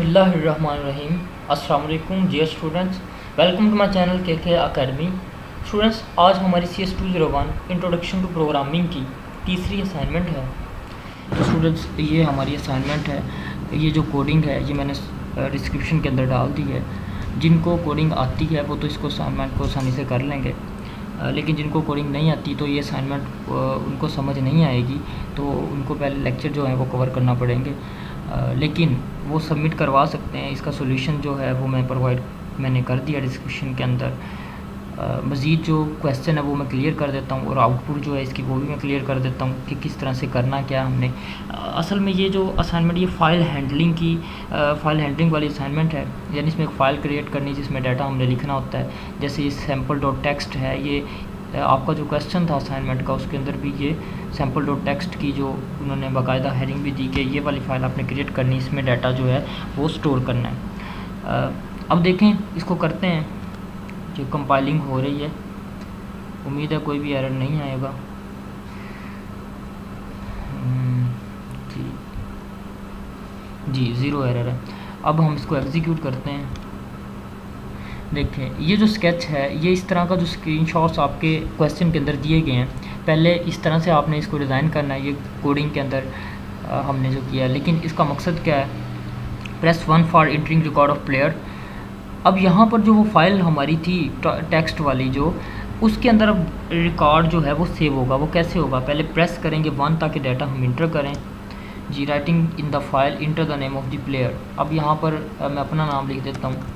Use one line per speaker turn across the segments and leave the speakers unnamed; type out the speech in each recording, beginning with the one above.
बिस्मिल्लाहिर्रहमानिर्रहीम। अस्सलाम वालेकुम dear students, welcome to my channel K academy. Students, आज हमारी CS 201 इंट्रोडक्शन टू प्रोग्रामिंग की तीसरी असाइनमेंट है। तो स्टूडेंट्स, ये हमारी असाइनमेंट है। ये जो कोडिंग है ये मैंने डिस्क्रिप्शन के अंदर डाल दी है। जिनको कोडिंग आती है वो तो इसको असाइनमेंट को आसानी से कर लेंगे, लेकिन जिनको कोडिंग नहीं आती तो ये असाइनमेंट उनको समझ नहीं आएगी, तो उनको पहले लेक्चर जो है वो कवर करना पड़ेंगे। लेकिन वो सबमिट करवा सकते हैं। इसका सोल्यूशन जो है वो मैंने कर दिया डिस्क्रिप्शन के अंदर। मज़ीद जो क्वेश्चन है वो मैं क्लियर कर देता हूँ और आउटपुट जो है इसकी वो भी मैं क्लियर कर देता हूँ कि किस तरह से करना क्या हमने। असल में ये जो असाइनमेंट ये फ़ाइल हैंडलिंग वाली असाइनमेंट है, यानी इसमें एक फ़ाइल क्रिएट करनी जिसमें डाटा हमने लिखना होता है। जैसे ये sample.txt है, ये आपका जो क्वेश्चन था असाइनमेंट का उसके अंदर भी ये sample.txt की जो उन्होंने बाकायदा हेडिंग भी दी कि ये वाली फ़ाइल आपने क्रिएट करनी, इसमें डाटा जो है वो स्टोर करना है। अब देखें, इसको करते हैं। जो कंपाइलिंग हो रही है, उम्मीद है कोई भी एरर नहीं आएगा। जी 0 एरर है। अब हम इसको एग्जीक्यूट करते हैं। देखें, ये जो स्केच है ये इस तरह का जो स्क्रीनशॉट्स आपके क्वेश्चन के अंदर दिए गए हैं, पहले इस तरह से आपने इसको डिज़ाइन करना है। ये कोडिंग के अंदर हमने जो किया, लेकिन इसका मकसद क्या है? Press 1 for entering record of player. अब यहाँ पर जो वो फाइल हमारी थी टेक्स्ट वाली, जो उसके अंदर अब रिकॉर्ड जो है वो सेव होगा। वो कैसे होगा? पहले प्रेस करेंगे 1 ताकि डाटा हम इंटर करें। जी, writing in the file enter the name of the player. अब यहाँ पर मैं अपना नाम लिख देता हूँ,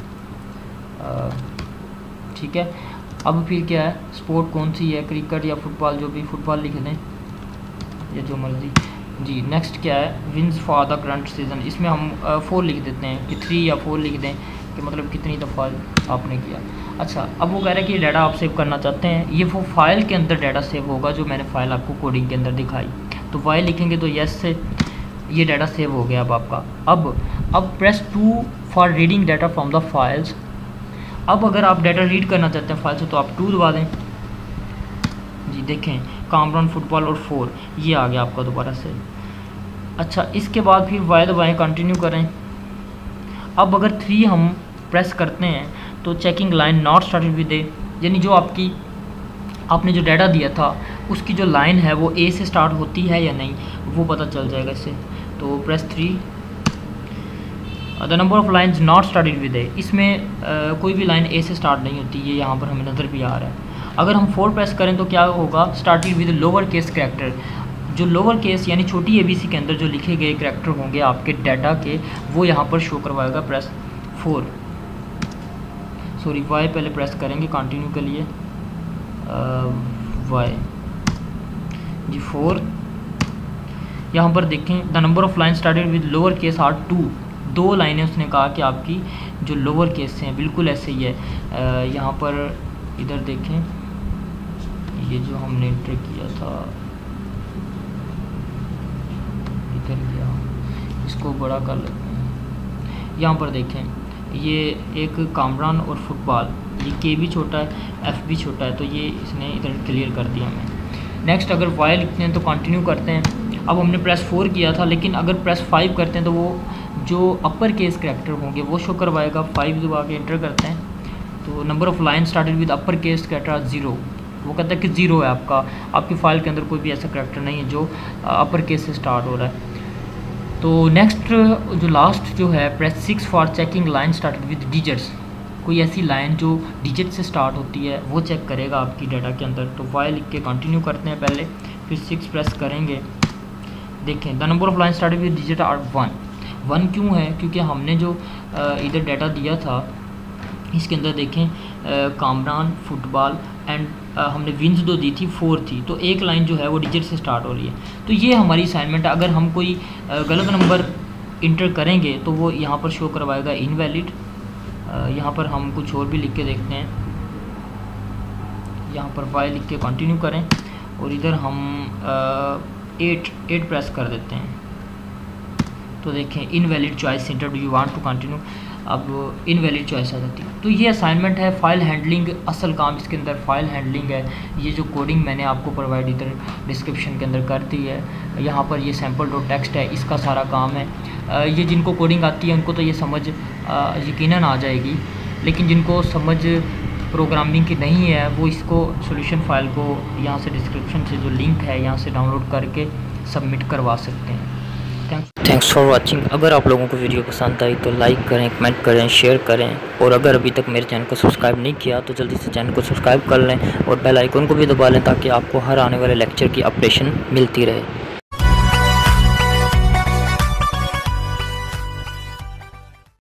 ठीक है। अब फिर क्या है, स्पोर्ट कौन सी है, क्रिकेट या फुटबॉल, जो भी फुटबॉल लिख दें या जो मर्ज़ी। जी, नेक्स्ट क्या है, wins for the current season. इसमें हम 4 लिख देते हैं कि 3 या 4 लिख दें कि मतलब कितनी दफ़ा आपने किया। अच्छा, अब वो कह रहा है कि ये डाटा आप सेव करना चाहते हैं, ये वो फाइल के अंदर डाटा सेव होगा जो मैंने फ़ाइल आपको कोडिंग के अंदर दिखाई। तो वाई लिखेंगे तो यस से ये डाटा सेव हो गया अब आपका। अब press 2 for reading data from the files. अब अगर आप डाटा रीड करना चाहते हैं फाइल से तो आप 2 दबा दें। जी देखें, कामरान फुटबॉल और 4 ये आ गया आपका दोबारा से। अच्छा, इसके बाद फिर वाई दबाएँ, कंटिन्यू करें। अब अगर 3 हम प्रेस करते हैं तो checking line not started with A, यानी जो आपने जो डाटा दिया था उसकी जो लाइन है वो ए से स्टार्ट होती है या नहीं, वो पता चल जाएगा इससे। तो press 3। The number of lines not started with A, इसमें कोई भी लाइन ए से स्टार्ट नहीं होती, ये यहाँ पर हमें नज़र भी आ रहा है। अगर हम 4 प्रेस करें तो क्या होगा, started with lower case character. जो लोअर केस यानी छोटी ABC के अंदर जो लिखे गए करैक्टर होंगे आपके डाटा के, वो यहाँ पर शो करवाएगा। प्रेस 4, सॉरी वाई पहले प्रेस करेंगे कंटिन्यू के लिए। वाई जी 4। यहाँ पर देखें, the number of line started with lower case are 2। 2 लाइनें उसने कहा कि आपकी जो लोअर केस हैं बिल्कुल ऐसे ही है। यहाँ पर इधर देखें, ये जो हमने एंटर किया था गया, इसको बड़ा कर लेते हैं। यहाँ पर देखें, ये एक कामरान और फुटबॉल, ये के भी छोटा है, एफ भी छोटा है, तो ये इसने इधर क्लियर कर दिया हमें। नेक्स्ट अगर वाई लिखते हैं तो कंटिन्यू करते हैं। अब हमने प्रेस 4 किया था, लेकिन अगर प्रेस 5 करते हैं तो वो जो अपर केस करैक्टर होंगे वो शो करवाएगा। 5 दबा के एंटर करते हैं तो number of line started with upper case character 0। वो कहता है कि 0 है आपकी फ़ाइल के अंदर कोई भी ऐसा करैक्टर नहीं है जो अपर केस से स्टार्ट हो रहा है। तो नेक्स्ट जो लास्ट जो है, press 6 for checking line started with digits. कोई ऐसी लाइन जो डिजिट से स्टार्ट होती है वो चेक करेगा आपकी डाटा के अंदर। तो वाई लिख के कंटिन्यू करते हैं पहले, फिर 6 प्रेस करेंगे। देखें, the number of line started with digit are 1 क्यों है? क्योंकि हमने जो इधर डाटा दिया था इसके अंदर देखें, कामरान फुटबॉल एंड हमने विन्स 2 दी थी, 4 थी, तो एक लाइन जो है वो डिजिट से स्टार्ट हो रही है। तो ये हमारी असाइनमेंट है। अगर हम कोई गलत नंबर इंटर करेंगे तो वो यहाँ पर शो करवाएगा इनवैलिड। यहाँ पर हम कुछ और भी लिख के देखते हैं। यहाँ पर वाई लिख के कंटिन्यू करें और इधर हम 8 प्रेस कर देते हैं। तो देखें, invalid choice enter, do you want to continue. अब इनवैलिड चॉइस आ जाती है। तो ये असाइनमेंट है, फाइल हैंडलिंग असल काम इसके अंदर फाइल हैंडलिंग है। ये जो कोडिंग मैंने आपको प्रोवाइड इधर डिस्क्रिप्शन के अंदर कर दी है, यहाँ पर ये sample.txt है, इसका सारा काम है। ये जिनको कोडिंग आती है उनको तो ये समझ यकीनन आ जाएगी, लेकिन जिनको समझ प्रोग्रामिंग की नहीं है वो इसको सॉल्यूशन फाइल को यहाँ से डिस्क्रिप्शन से जो लिंक है यहाँ से डाउनलोड करके सबमिट करवा सकते हैं। Thanks for watching. अगर आप लोगों को वीडियो पसंद आई तो लाइक करें, कमेंट करें, शेयर करें, और अगर अभी तक मेरे चैनल को सब्सक्राइब नहीं किया तो जल्दी से चैनल को सब्सक्राइब कर लें और बेल आइकन को भी दबा लें ताकि आपको हर आने वाले लेक्चर की अपडेशन मिलती रहे।